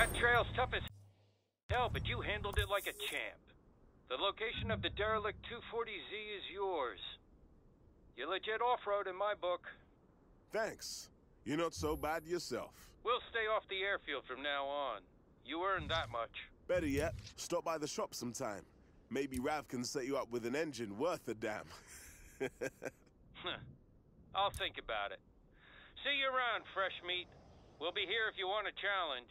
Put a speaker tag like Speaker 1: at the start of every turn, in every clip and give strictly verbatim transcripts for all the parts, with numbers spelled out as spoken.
Speaker 1: That trail's tough as hell, but you handled it like a champ. The location of the derelict two forty Z is yours. You're legit off-road in my book.
Speaker 2: Thanks. You're not so bad yourself.
Speaker 1: We'll stay off the airfield from now on. You earned that much.
Speaker 2: Better yet, stop by the shop sometime. Maybe Rav can set you up with an engine worth a damn.
Speaker 1: I'll think about it. See you around, fresh meat. We'll be here if you want a challenge.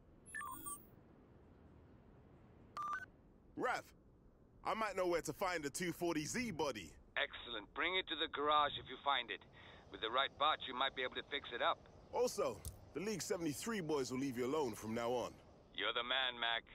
Speaker 2: Rav, I might know where to find a two forty Z body.
Speaker 3: Excellent. Bring it to the garage if you find it. With the right parts, you might be able to fix it up.
Speaker 2: Also, the League seventy-three boys will leave you alone from now on.
Speaker 1: You're the man, Mac.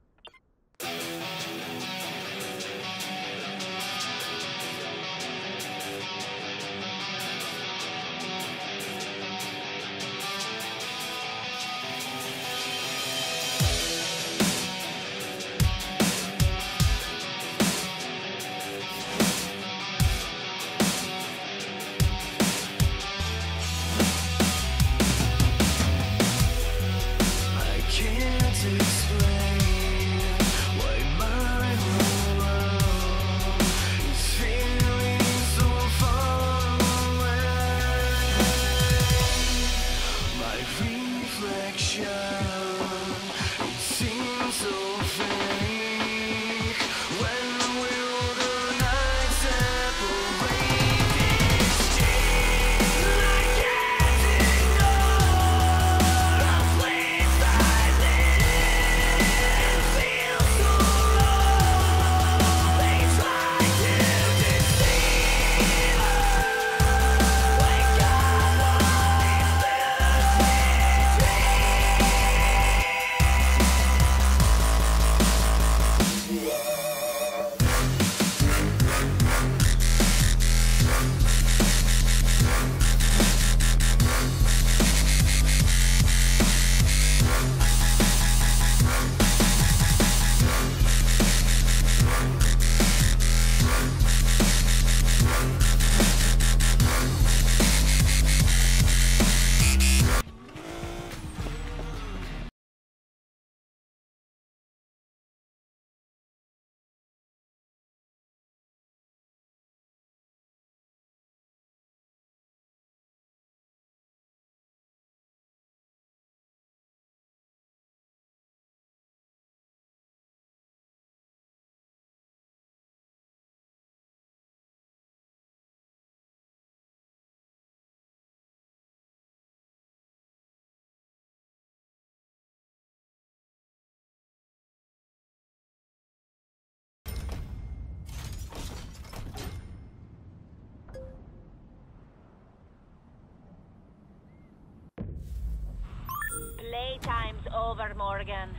Speaker 4: Playtime's over, Morgan.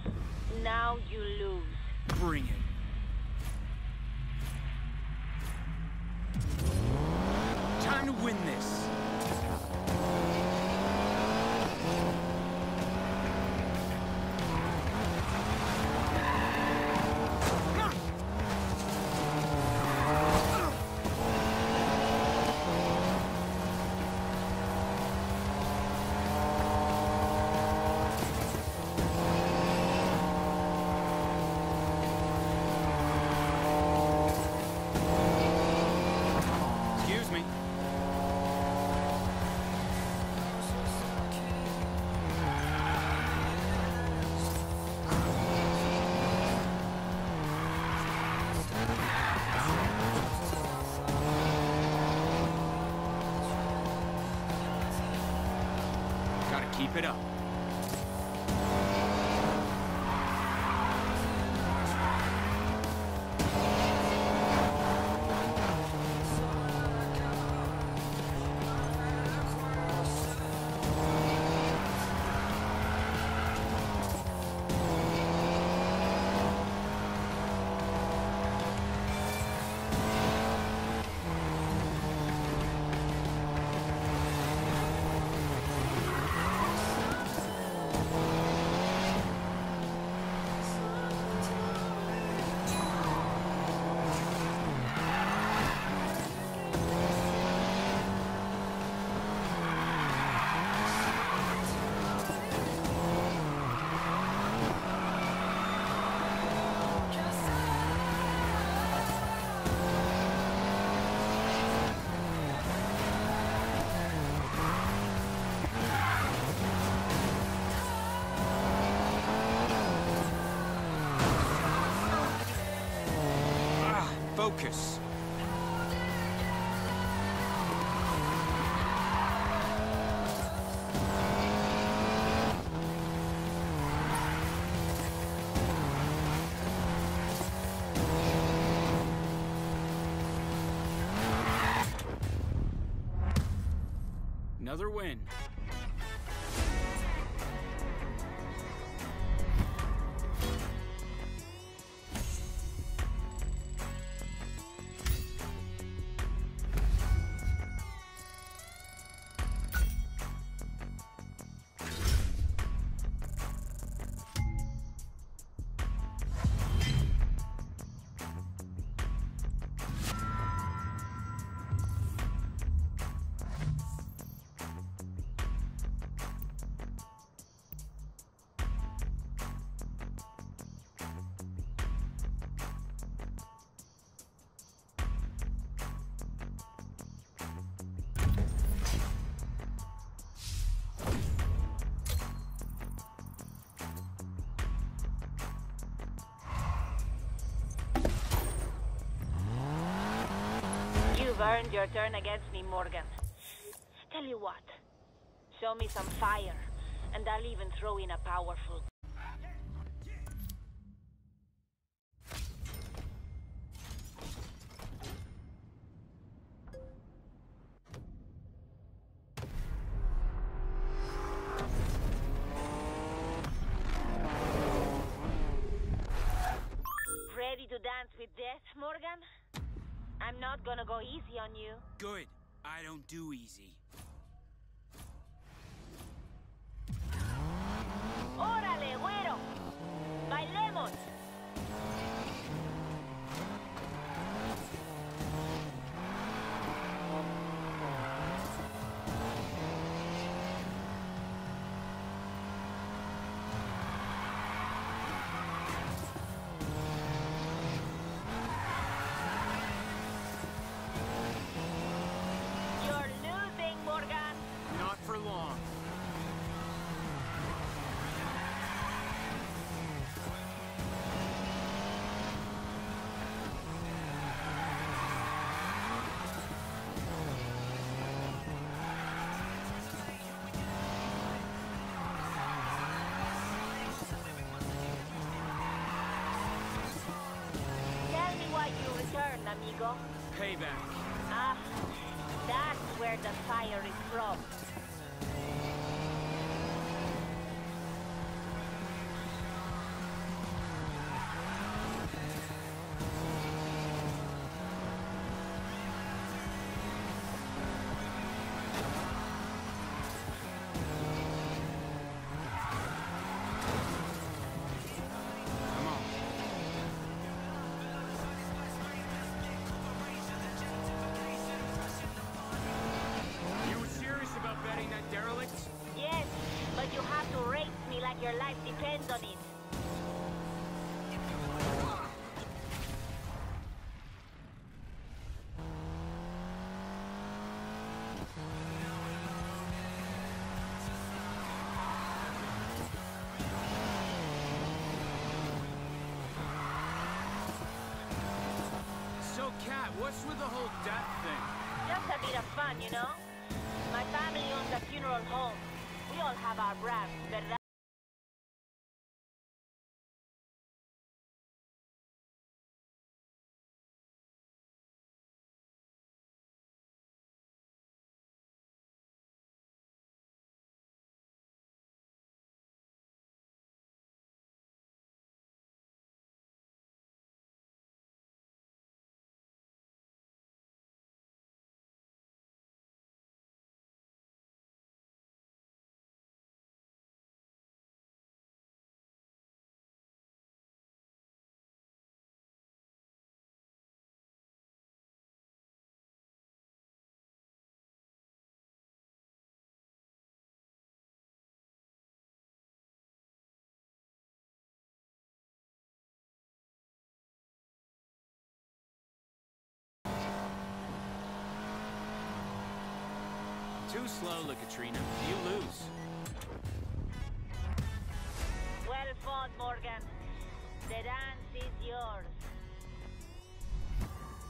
Speaker 4: Now you lose.
Speaker 5: Bring it. Time to win this. Keep it up. Focus. Another win.
Speaker 4: You've earned your turn against me, Morgan. Tell you what, show me some fire, and I'll even throw in a powerful... Ready to dance with death, Morgan? I'm not gonna go easy on you.
Speaker 5: Good. I don't do easy.
Speaker 4: ¡Órale, güero! ¡Bailemos! You're losing, Morgan!
Speaker 5: Not for long.
Speaker 4: Tell me why you returned, amigo.
Speaker 5: Payback.
Speaker 4: Ah, that's where the fire is from.
Speaker 5: Come on. You serious about betting that derelict?
Speaker 4: Yes, but you have to race me like your life depends on it.
Speaker 5: So, Kat, what's with the whole death thing?
Speaker 4: Just a bit of fun, you know? My family owns a funeral home. We all have our brands, ¿verdad?
Speaker 5: Too slow, Katrina. You lose.
Speaker 4: Well fought, Morgan. The dance is yours.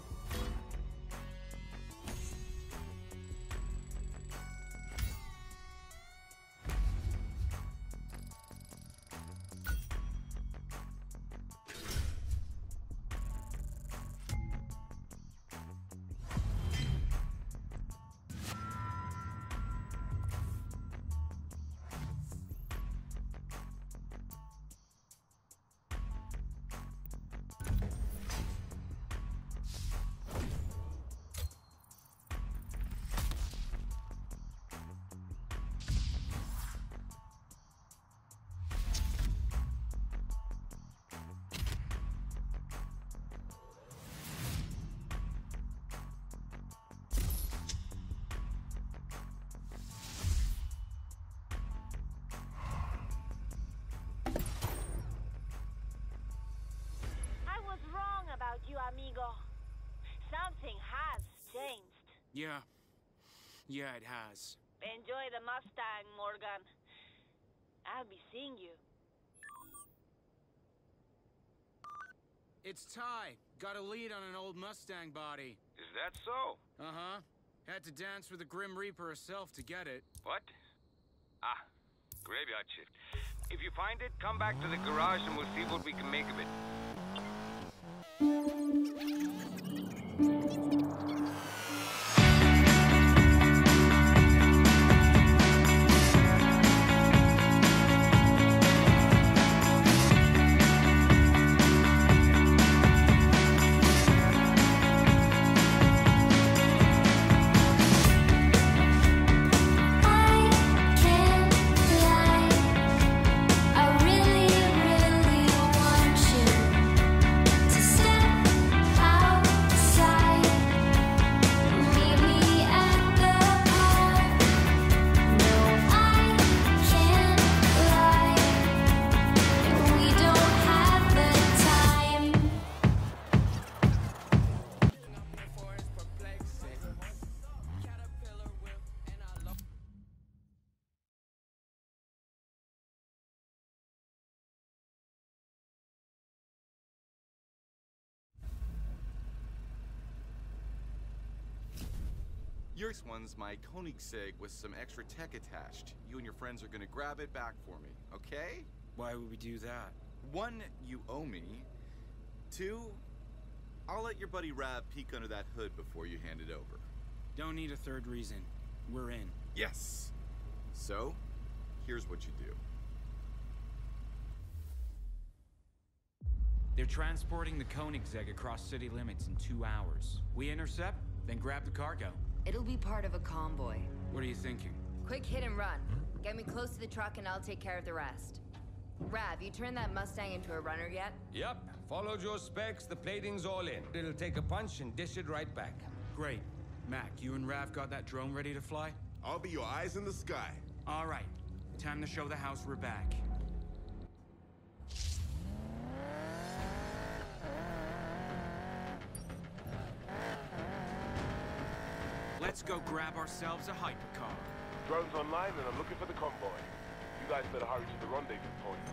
Speaker 5: Yeah. Yeah, it has.
Speaker 4: Enjoy the Mustang, Morgan. I'll be seeing you.
Speaker 5: It's Ty. Got a lead on an old Mustang body.
Speaker 3: Is that so?
Speaker 5: Uh-huh. Had to dance with the Grim Reaper herself to get it.
Speaker 3: What? Ah, graveyard shift. If you find it, come back to the garage and we'll see what we can make of it.
Speaker 6: Yours one's my Koenigsegg with some extra tech attached. You and your friends are gonna grab it back for me, okay?
Speaker 5: Why would we do that?
Speaker 6: One, you owe me. Two, I'll let your buddy Rav peek under that hood before you hand it over.
Speaker 5: Don't need a third reason. We're in.
Speaker 6: Yes. So, here's what you do.
Speaker 5: They're transporting the Koenigsegg across city limits in two hours. We intercept, then grab the cargo.
Speaker 7: It'll be part of a convoy.
Speaker 5: What are you thinking?
Speaker 7: Quick hit and run. Get me close to the truck and I'll take care of the rest. Rav, you turned that Mustang into a runner yet?
Speaker 8: Yep. Followed your specs, the plating's all in. It'll take a punch and dish it right back.
Speaker 5: Great. Mac, you and Rav got that drone ready to fly?
Speaker 2: I'll be your eyes in the sky.
Speaker 5: All right. Time to show the house we're back. Let's go grab ourselves a hypercar.
Speaker 2: Drone's online and I'm looking for the convoy. You guys better hurry to the rendezvous point.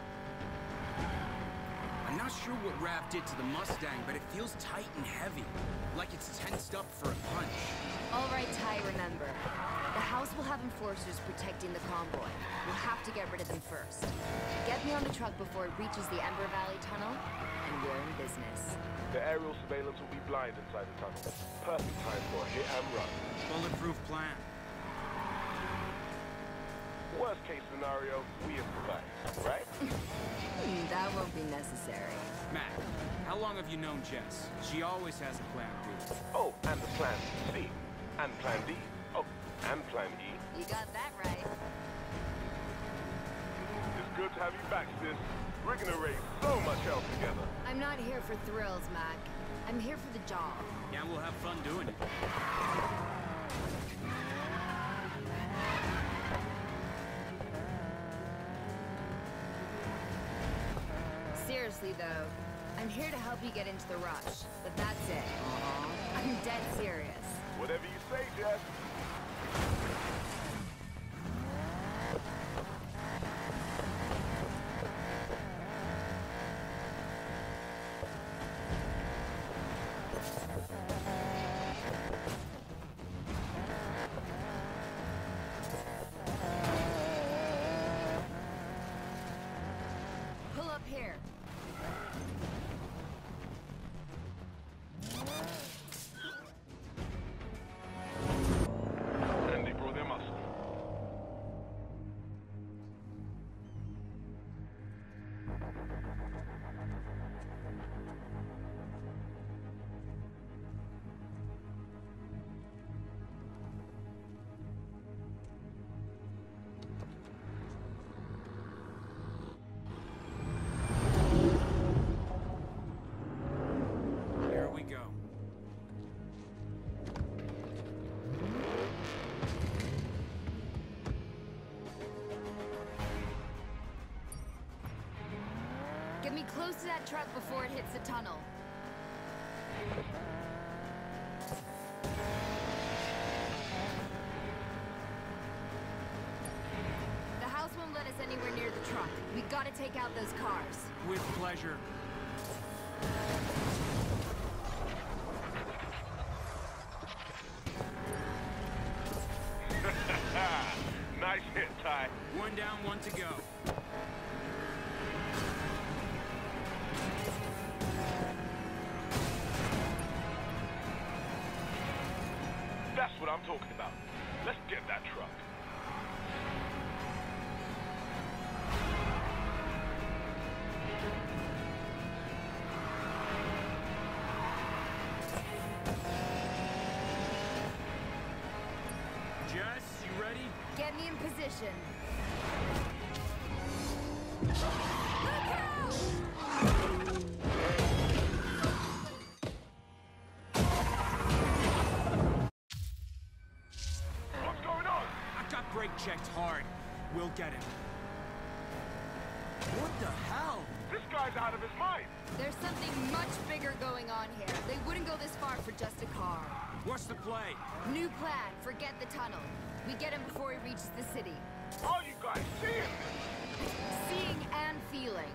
Speaker 5: I'm not sure what Rav did to the Mustang, but it feels tight and heavy. Like it's tensed up for a punch.
Speaker 7: All right, Ty, remember. The house will have enforcers protecting the convoy. We'll have to get rid of them first. Get me on the truck before it reaches the Ember Valley Tunnel, and we're in business.
Speaker 2: The aerial surveillance will be blind inside the tunnel. Perfect time for a hit and run.
Speaker 5: Bulletproof plan.
Speaker 2: Worst case scenario, we improvise, right?
Speaker 7: That won't be necessary.
Speaker 5: Mac, how long have you known Jess? She always has a plan B.
Speaker 2: Oh, and the plan C. And plan D. Oh, and plan E.
Speaker 7: You got that right.
Speaker 2: It's good to have you back, sis. We're gonna raise so much hell together.
Speaker 7: I'm not here for thrills, Mac. I'm here for the job.
Speaker 5: Yeah, we'll have fun doing it.
Speaker 7: Seriously, though, I'm here to help you get into the rush. But that's it. Uh-huh. I'm dead serious.
Speaker 2: Whatever you say, Jess.
Speaker 7: Pull up here.
Speaker 2: And they brought their muscle.
Speaker 5: Here we go.
Speaker 7: Get me close to that truck before it hits the tunnel. gotta take out those cars.
Speaker 5: With pleasure.
Speaker 9: Nice hit, Ty.
Speaker 5: One down, one to go.
Speaker 9: That's what I'm talking about. Let's get that truck.
Speaker 5: Jess, you ready?
Speaker 7: Get me in position. Look out!
Speaker 9: What's going on?
Speaker 5: I got brake checked hard. We'll get him. What the hell?
Speaker 9: This guy's out of his mind.
Speaker 7: There's something much bigger going on here. They wouldn't go this far for just a car.
Speaker 5: What's the play?
Speaker 7: New plan. Forget the tunnel. We get him before he reaches the city.
Speaker 9: Are you guys seeing this?
Speaker 7: Seeing and feeling.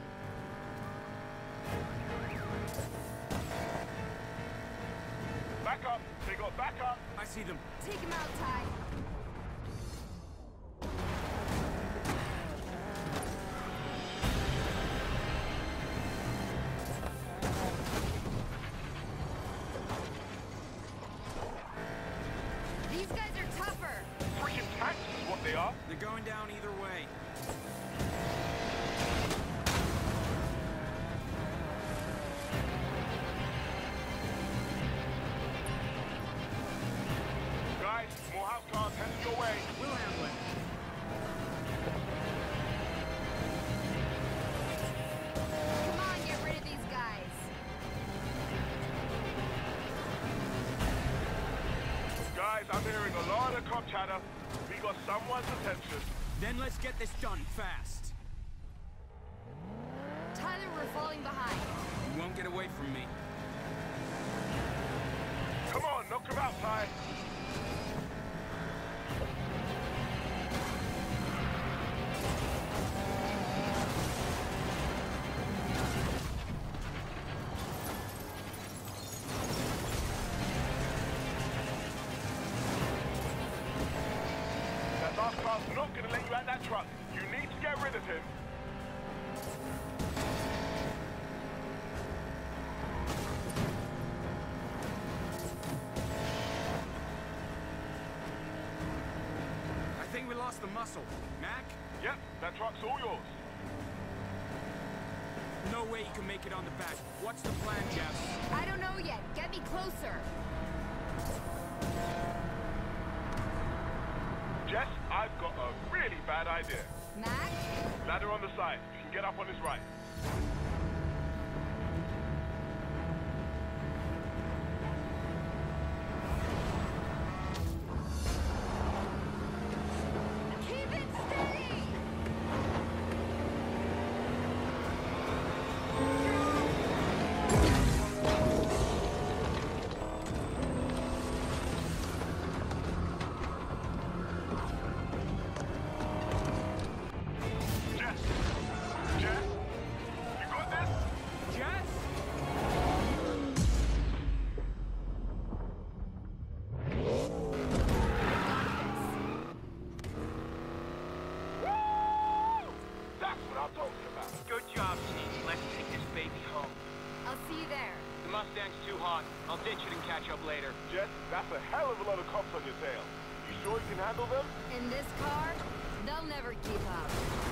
Speaker 9: Back up. They got back up.
Speaker 5: I see them.
Speaker 7: Take him out, Ty. These guys are tougher.
Speaker 9: Freaking tanks is what they are.
Speaker 5: They're going down either way.
Speaker 9: Guys, more house cars heading your way.
Speaker 5: We'll handle it.
Speaker 7: Come on, get rid of these guys.
Speaker 9: Guys, I'm hearing a lot of cop chatter. We got someone's attention.
Speaker 5: Then let's get this done fast.
Speaker 7: Tyler, we're falling behind.
Speaker 5: You won't get away from me.
Speaker 9: Come on, knock him out, Ty. That last car's not gonna let you out that truck. You need to get rid of him.
Speaker 5: I think we lost the muscle. Mac?
Speaker 9: Yep, that truck's all yours.
Speaker 5: No way you can make it on the back. What's the plan, Jess?
Speaker 7: I don't know yet. Get me closer.
Speaker 9: Jess, I've got a really bad idea.
Speaker 7: Mac?
Speaker 9: Ladder on the side. You can get up on his right.
Speaker 7: Keep it steady!
Speaker 9: Jess! Jess! You got this?
Speaker 5: Jess?
Speaker 9: That's what I'm talking about.
Speaker 1: Good job, Chief. Let's take this baby home.
Speaker 7: I'll see you there.
Speaker 1: The Mustang's too hot. I'll ditch it and catch up later.
Speaker 9: Jess, that's a hell of a lot of cops on your tail. You sure you can handle them?
Speaker 7: In this car, they'll never keep up.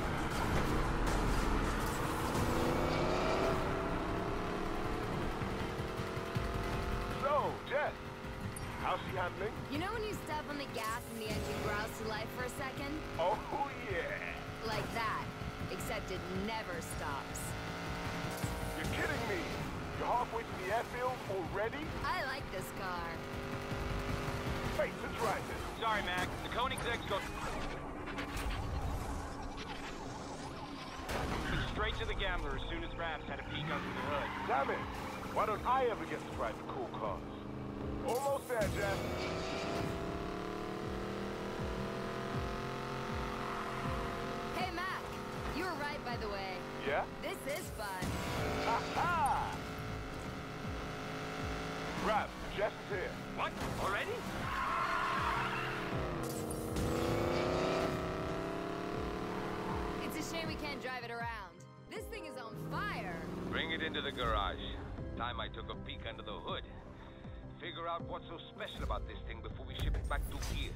Speaker 9: So, Jess, how's she handling?
Speaker 7: You know when you step on the gas and the engine growls to life for a second?
Speaker 9: Oh, yeah.
Speaker 7: Like that. Except it never stops.
Speaker 9: You're kidding me. You're halfway to the airfield already?
Speaker 7: I like this car.
Speaker 9: Fate to Dragon.
Speaker 1: Sorry, Mac. The Koenigsegg's go... Straight to the Gambler as soon as Raps had a peek under the hood.
Speaker 9: Damn it. Why don't I ever get to drive the cool cars? Almost there, Jess.
Speaker 7: Hey, Mac. You were right, by the way.
Speaker 9: Yeah?
Speaker 7: This is fun.
Speaker 9: Ha-ha! Rav, Jess is here.
Speaker 3: What? Already?
Speaker 7: It's a shame we can't drive it around. This thing is on fire.
Speaker 3: Bring it into the garage. Time I took a peek under the hood. Figure out what's so special about this thing before we ship it back to here.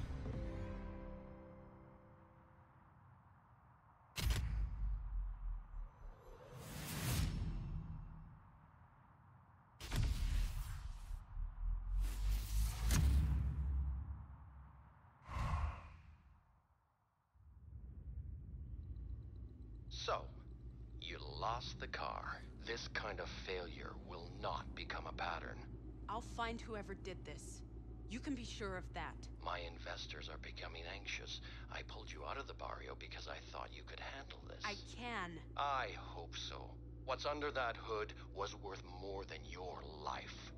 Speaker 10: So, you lost the car. This kind of failure will not become a pattern.
Speaker 11: I'll find whoever did this. You can be sure of that.
Speaker 10: My investors are becoming anxious. I pulled you out of the barrio because I thought you could handle this.
Speaker 11: I can.
Speaker 10: I hope so. What's under that hood was worth more than your life.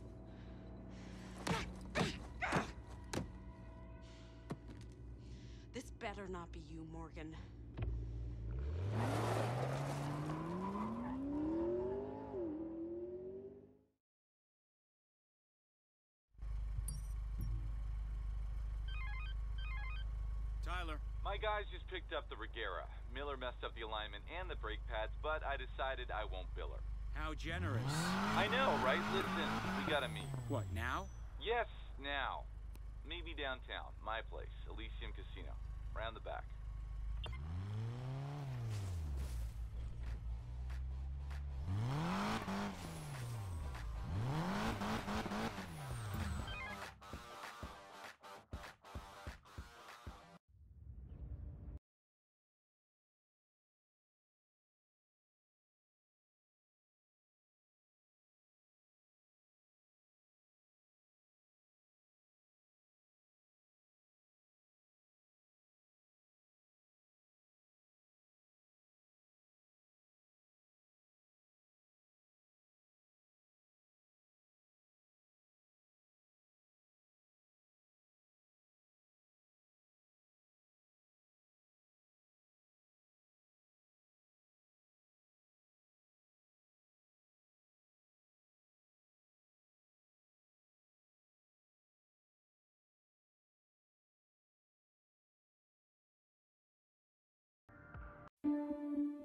Speaker 11: This better not be you, Morgan.
Speaker 5: Tyler.
Speaker 6: My guys just picked up the Regera. Miller messed up the alignment and the brake pads, but I decided I won't bill her.
Speaker 5: How generous.
Speaker 6: I know, right? Listen, we gotta meet.
Speaker 5: What, now?
Speaker 6: Yes, now. Meet me downtown, my place, Elysium Casino. Round the back.
Speaker 12: Thank you.